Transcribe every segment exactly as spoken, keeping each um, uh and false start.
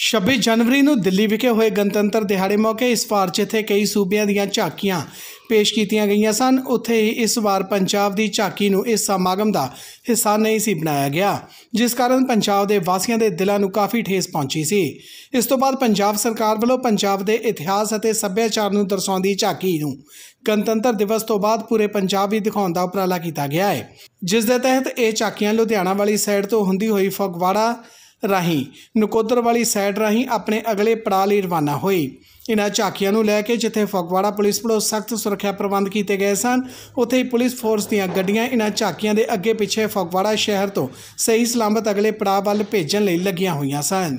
ਛੱਬੀ जनवरी ਨੂੰ ਦਿੱਲੀ ਵਿਖੇ ਹੋਏ ਗਣਤੰਤਰ ਦਿਹਾੜੇ ਮੌਕੇ ਇਸ ਵਾਰ ਜਿੱਥੇ ਕਈ ਸੂਬਿਆਂ ਦੀਆਂ ਝਾਕੀਆਂ ਪੇਸ਼ ਕੀਤੀਆਂ ਗਈਆਂ ਸਨ, ਉੱਥੇ ਹੀ ਇਸ ਵਾਰ ਪੰਜਾਬ ਦੀ ਝਾਕੀ ਨੂੰ ਇਸ ਸਮਾਗਮ ਦਾ ਹਿੱਸਾ ਨਹੀਂ ਸੀ ਬਣਾਇਆ ਗਿਆ, ਜਿਸ ਕਾਰਨ ਪੰਜਾਬ ਦੇ ਵਾਸੀਆਂ ਦੇ ਦਿਲਾਂ ਨੂੰ ਕਾਫੀ ਠੇਸ ਪਹੁੰਚੀ ਸੀ। ਇਸ ਤੋਂ ਬਾਅਦ ਪੰਜਾਬ ਸਰਕਾਰ ਵੱਲੋਂ ਪੰਜਾਬ ਦੇ ਇਤਿਹਾਸ ਅਤੇ ਸੱਭਿਆਚਾਰ ਨੂੰ ਦਰਸਾਉਂਦੀ ਝਾਕੀ ਨੂੰ ਗਣਤੰਤਰ ਦਿਵਸ ਤੋਂ ਬਾਅਦ ਪੂਰੇ ਪੰਜਾਬ ਵਿੱਚ ਦਿਖਾਉਣ ਦਾ ਉਪਰਾਲਾ ਕੀਤਾ ਗਿਆ ਹੈ, ਜਿਸ ਦੇ ਤਹਿਤ ਇਹ ਝਾਕੀਆਂ ਲੁਧਿਆਣਾ ਵਾਲੀ ਸਾਈਡ ਤੋਂ ਹੁੰਦੀ ਹੋਈ ਫਗਵਾੜਾ ਰਾਹੀਂ ਨਕੋਦਰ ਵਾਲੀ ਸਾਈਡ ਰਾਹੀਂ ਆਪਣੇ ਅਗਲੇ ਪੜਾਅ ਲਈ ਰਵਾਨਾ ਹੋਈ। इन्हां झाकियां नूं लैके जिथे फगवाड़ा पुलिस वालों सख्त सुरक्षा प्रबंध किए गए सन, उत्थे ही पुलिस फोर्स दीयां गड्डियां इन्हां झाकियां दे अगे पिछे फगवाड़ा शहर तो सही सलामत अगले पड़ाव वल भेजण लई लगियां होईयां सन।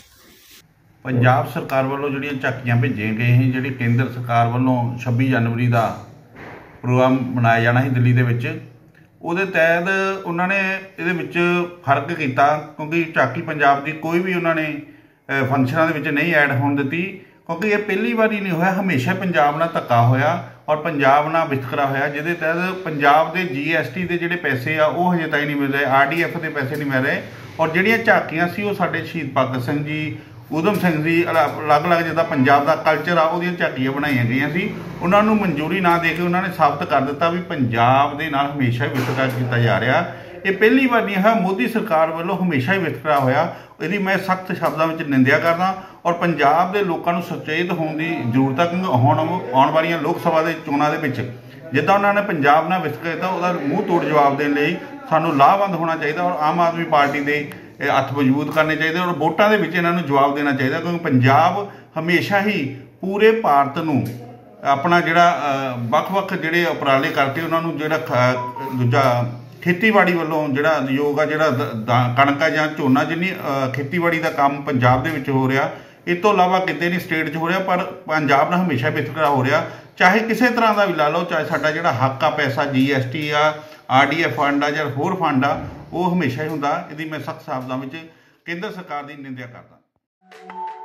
पंजाब सरकार वालों जिहड़ियां झाकियां भेजीਆਂ गए हैं, जिहड़ी केंद्र सरकार वालों छब्बी जनवरी का प्रोग्राम मनाया जाना है दिल्ली दे विच, ਉਹਦੇ तहत उन्होंने ਇਹਦੇ ਵਿੱਚ फर्क किया, क्योंकि झाकी पंजाब की कोई भी उन्होंने फंक्शनों के नहीं ऐड होने दी, क्योंकि ये पहली बार ही नहीं होया, हमेशा पंजाब नाल धक्का होया और पंजाब नाल वितकरा होया, जिहदे तहत पंजाब के जी एस टी के जिहड़े पैसे आ वो हजे तक नहीं मिल रहे, आर डी एफ के पैसे नहीं मिल रहे, और जिहड़ियां झाकियां सी वो साडे शहीद भगत सिंह जी, ऊधम सिंह जी अलग अलग जिद्दां पंजाब का कल्चर आ उहदियां झाकियां बनाईयां गईयां सी, उन्हां नूं मंजूरी ना दे के उन्होंने साबित कर दिता भी पंजाब दे नाल हमेशा वितकरा किया जा रहा। ये पहली बार नहीं है, मोदी सरकार वालों हमेशा ही वितकरा होया, इसकी मैं सख्त शब्दों में निंदिया करदा और पंजाब के लोगों को सचेत होने की जरूरत है, क्योंकि हुण आने वाली लोक सभा के चोणों के जिद्दां उन्होंने पंजाब नाल वितकरा किया उसका मूँह तोड़ जवाब देने लई सानूं लाभबंद होना चाहिए और आम आदमी पार्टी के हत्थ मजबूत करने चाहिए और वोटां दे विच इन्हां नूं जवाब देना चाहिए, क्योंकि पंजाब हमेशा ही पूरे भारत नूं अपना जिहड़ा वख-वख जिहड़े उपराले करके उन्हां नूं जिहड़ा दूजा खेतीबाड़ी वालों जिहड़ा योग आ जिहड़ा कणक जां झोना जिन्नी खेतीबाड़ी का काम पंजाब दे विच हो रहा, इस तो इलावा किते नहीं स्टेट च हो रहा, पर पंजाब नाल हमेशा वितकरा हो रहा, चाहे किसी तरह का भी ला लो, चाहे साडा जिहड़ा हक आ पैसा जी एस टी आ आर डी एफ फंड आ जां होर फंड आ वो हमेशा ही हुंदा। इहदी मैं सख्त शब्दां विच केंद्र सरकार की निंदिया करदा।